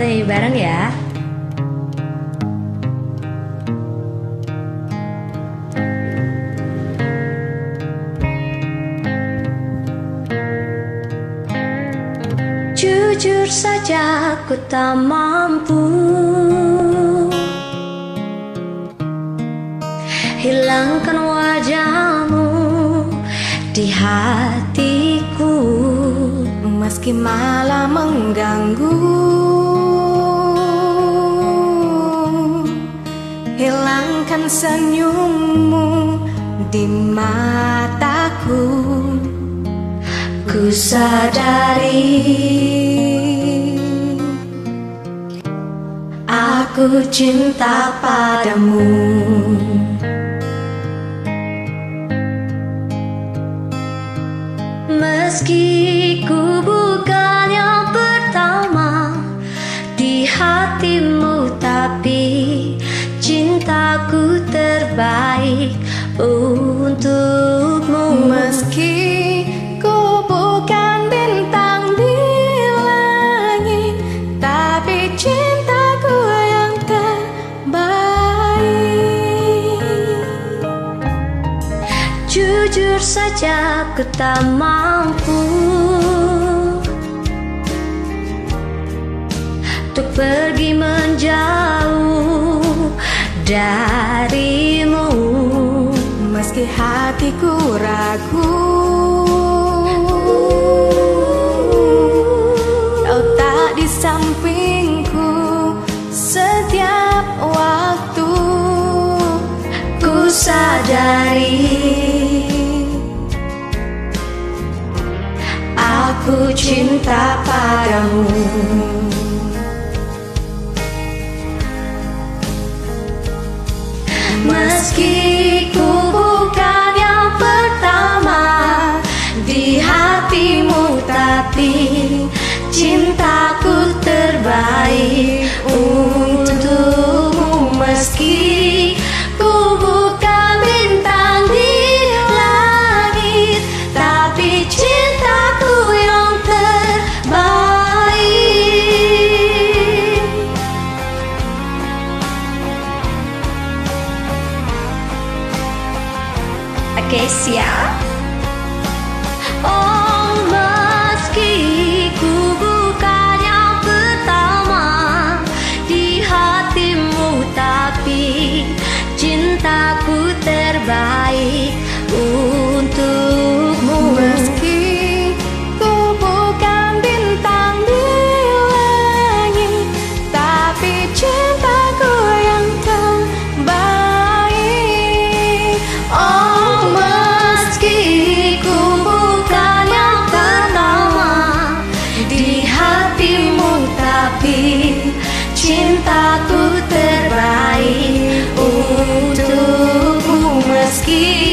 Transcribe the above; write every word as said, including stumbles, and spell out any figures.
Nyanyi bareng ya. Jujur saja ku tak mampu hilangkan wajahmu di hatiku, meski malah mengganggu. Hilangkan senyummu di mataku. Ku sadari aku cinta padamu. Meski ku bukan yang pertama di hatimu, tapi cintaku terbaik untukmu. Meski ku bukan bintang di langit, tapi cintaku yang terbaik. Jujur saja ku tak mampu untuk pergi menjauh darimu. Meski hatiku ragu, kau tak di sampingku setiap waktu. Ku sadari aku cinta padamu. Meski ku bukan yang pertama di hatimu, tapi cintaku terbaik untukmu. Meski ku bukan bintang di langit, tapi cintaku yang terbaik. Oke, siap. Oh, meski ku bukan yang pertama di hatimu, tapi cintaku terbaik untukmu. Meski ku bukan bintang di langit, tapi cintaku yang terbaik. Oh, meski ku bukan yang pertama di hatimu, tapi cintaku terbaik untukmu. Meski